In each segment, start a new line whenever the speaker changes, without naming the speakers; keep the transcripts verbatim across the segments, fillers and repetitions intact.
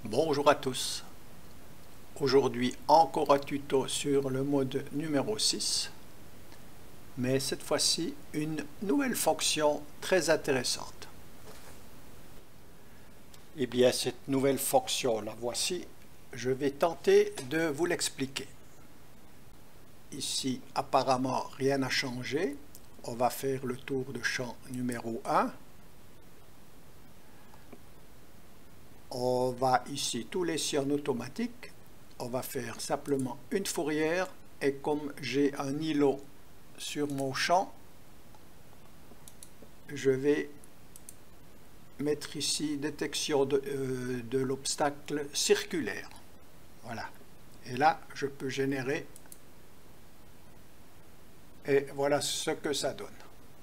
Bonjour à tous. Aujourd'hui encore un tuto sur le mode numéro six, mais cette fois-ci une nouvelle fonction très intéressante. Eh bien cette nouvelle fonction la voici, je vais tenter de vous l'expliquer. Ici apparemment rien n'a changé, on va faire le tour de champ numéro un. On va ici tout laisser en automatique. On va faire simplement une fourrière et comme j'ai un îlot sur mon champ, je vais mettre ici détection de, euh, de l'obstacle circulaire. Voilà. Et là, je peux générer. Et voilà ce que ça donne.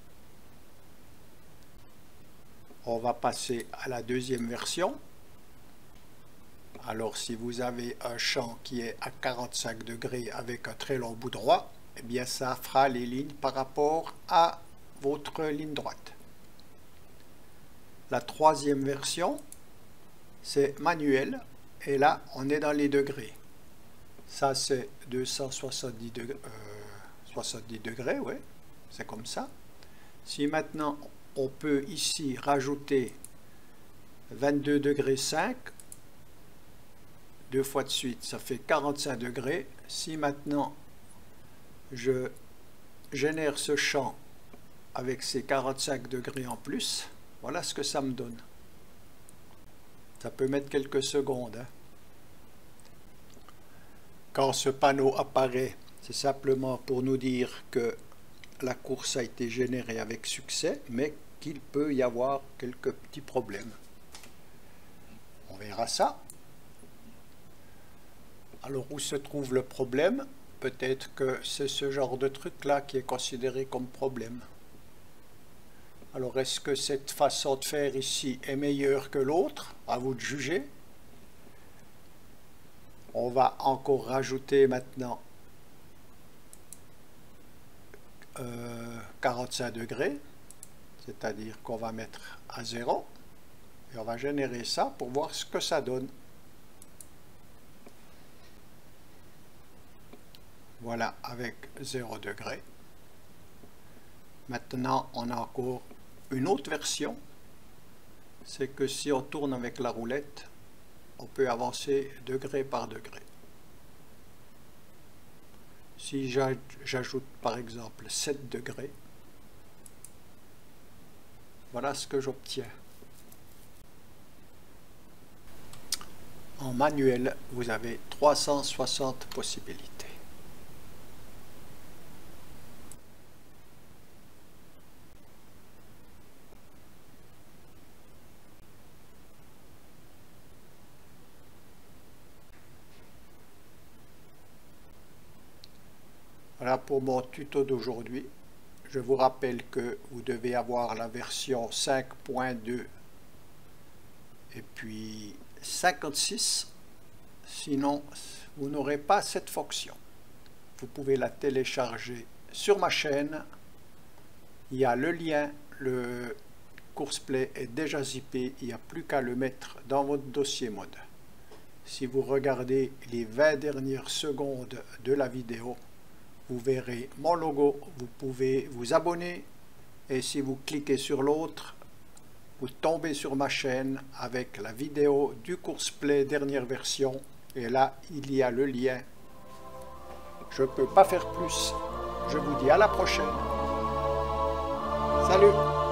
On va passer à la deuxième version. Alors si vous avez un champ qui est à quarante-cinq degrés avec un très long bout droit, eh bien ça fera les lignes par rapport à votre ligne droite. La troisième version, c'est manuel, et là on est dans les degrés. Ça c'est deux cent soixante-dix degrés, euh, soixante-dix degrés, ouais, c'est comme ça. Si maintenant on peut ici rajouter vingt-deux degrés cinq, deux fois de suite, ça fait quarante-cinq degrés. Si maintenant je génère ce champ avec ces quarante-cinq degrés en plus, voilà ce que ça me donne. Ça peut mettre quelques secondes. Hein. Quand ce panneau apparaît, c'est simplement pour nous dire que la course a été générée avec succès, mais qu'il peut y avoir quelques petits problèmes. On verra ça. Alors, où se trouve le problème? Peut-être que c'est ce genre de truc-là qui est considéré comme problème. Alors, est-ce que cette façon de faire ici est meilleure que l'autre? À vous de juger. On va encore rajouter maintenant euh, quarante-cinq degrés, c'est-à-dire qu'on va mettre à zéro, et on va générer ça pour voir ce que ça donne. Voilà, avec zéro degré. Maintenant, on a encore une autre version. C'est que si on tourne avec la roulette, on peut avancer degré par degré. Si j'ajoute par exemple sept degrés, voilà ce que j'obtiens. En manuel, vous avez trois cent soixante possibilités. Voilà pour mon tuto d'aujourd'hui. Je vous rappelle que vous devez avoir la version cinq point deux et puis cinquante-six, sinon vous n'aurez pas cette fonction. Vous pouvez la télécharger sur ma chaîne. Il y a le lien, le CoursePlay est déjà zippé, il n'y a plus qu'à le mettre dans votre dossier mode. Si vous regardez les vingt dernières secondes de la vidéo, vous verrez mon logo, vous pouvez vous abonner et si vous cliquez sur l'autre, vous tombez sur ma chaîne avec la vidéo du CoursePlay dernière version et là il y a le lien. Je ne peux pas faire plus, je vous dis à la prochaine. Salut!